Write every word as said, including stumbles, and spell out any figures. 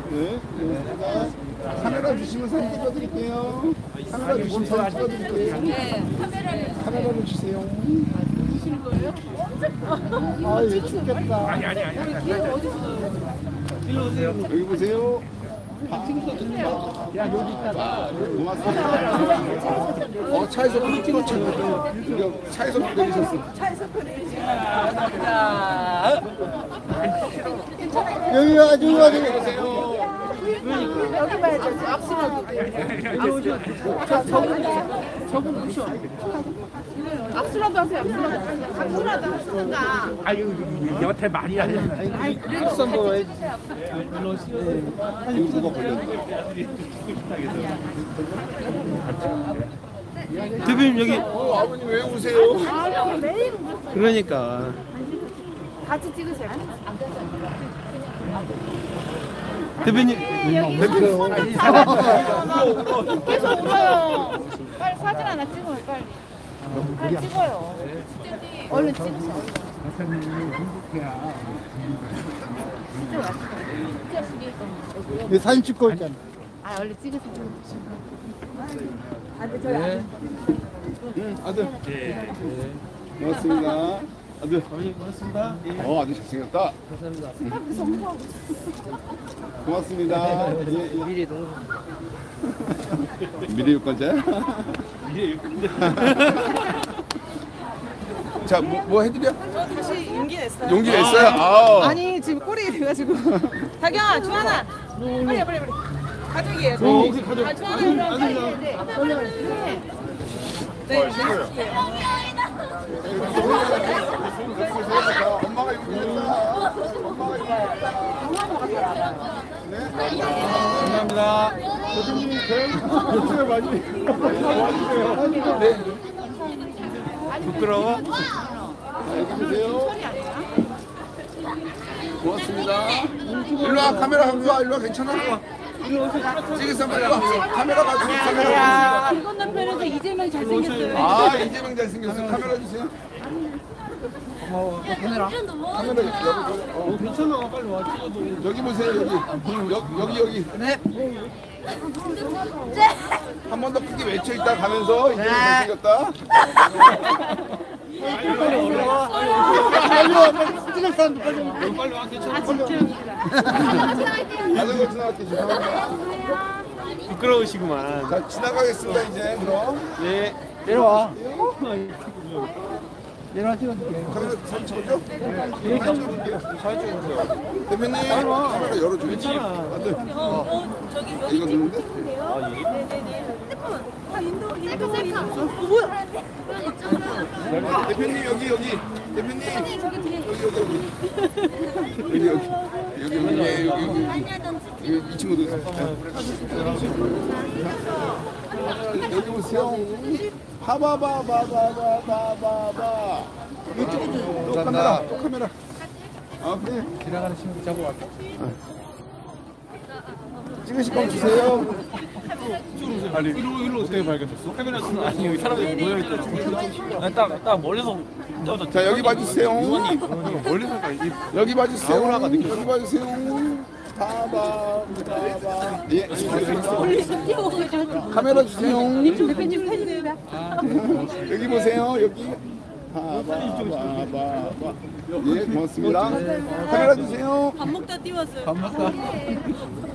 네. 카메라 주시면 사진 찍어드릴게요. 카메라 주시면 사진 찍어드릴게요. 네, 카메라를 카메라를 주세요. 주시는 거예요? 아, 얘 춥겠다. 아니 아니 아니 아니. 일로 오세요. 여기 보세요. 야, 여기 있다가. 고맙습니다. 어, 차에서 그 찍었죠. 차에서 내리셨어. 차에서 보내주시면 여기 아주 아주. 여기 봐야죠. 앞서라도 저 저분 저분 무셔. 앞서라도 하세요. 앞서라도 앞서라도 하시든가. 아유 여태 많이 하냐. 아이 그래도 뭐 해. 아니 누가 걸렸네. 대표님 여기. 어, 아버님 왜 오세요? 아 매일 그러니까. 같이 찍으세요. 대표님. 대표. 계속 울어요. 빨리 사진 하나 찍어요. 빨리. 빨리 찍어요. 얼른 찍으세요. 내 사진 찍고 있잖아. 아 얼른 찍으세요. 네. 응, 아들. 네. 고맙습니다. 아들. 고맙습니다. 어, 아들 잘생겼다. 감사합니다. 고맙습니다. 예, 예. 미래 너무. 미래 유권자야? 미래 유권자. 자, 뭐, 뭐 해드려? 저 다시 용기 냈어요. 용기 냈어요? 아. 아니 지금 꼬리가 돼가지고. 다경아, 주하나, 빨리 빨리 빨리. 가족이에요. 어, 가족. 혹시 가족. 아, 주하나, 빨리. 네. 네. 엄마가 이거 보냈어. 엄마가 이거. 네. 감사합니다. 교수님, 교수님 많이 와주세요. 네. 부끄러워? 여기 보세요. 고맙습니다. 일로 와, 카메라 갖고 와. 일로 와, 괜찮아? 찍으세요, 빨리 와. 카메라 가지고, 카메라. 이건 남편에서 이재명 잘생겼어요. 아, 이재명 잘생겼어. 카메라 주세요. 카메라. 카메라 여기, 어, 괜찮아. 빨리 와. 찍어도. 여기 보세요, 여기. 여기, 여기, 여기. 네. 한 번 더 크게 외쳐 있다 가면서 이재명 잘생겼다. 빨리 올라와. 빨리 와, 빨리 찍을 사람 빨리 와. 빨리 와. 괜찮아. 자전거 지나갈게 죄송합니다. 부끄러우시구만. 자, 지나가겠습니다, 이제. 그럼. 네. 내려와. 내가 찍어줄게. 카메라 사진 찍어줘? 네. 사진 찍어줄게요. 사진 찍어주세요. 대표님, 카메라 열어줘. 괜찮아. 안 돼. 이거 누른데? 대표님, 여기, 여기. 대표님. 여기, 여기, 여기. 여기, 여기. 여기, 여기, 예, 여기, 여기. 여기 이 친구들. 여기 보세요. 봐봐봐봐봐봐봐봐. 이거 찍어줘. 또 카메라, 또 카메라. 아, 그래. 지나가는 친구 잡고 왔다. 찍으실 건 주세요. 아니, 이리로, 이리로 어떻게 발견됐어? 카메라 쓰는 아니, 여기 사람들이 모여있다. 딱, 딱 멀리서. 자, 여기 봐주세요. 멀리서 가. 여기 봐주세요. 아우라가 느껴져. 여기 봐주세요. 봐봐, 봐봐. 예, 카메라 주세요. 대표님 팬입니다. 여기 보세요. 여기. 봐봐, 봐봐. 예, 고맙습니다. 카메라 주세요. 밥 먹다 띄웠어요. 밥 먹다.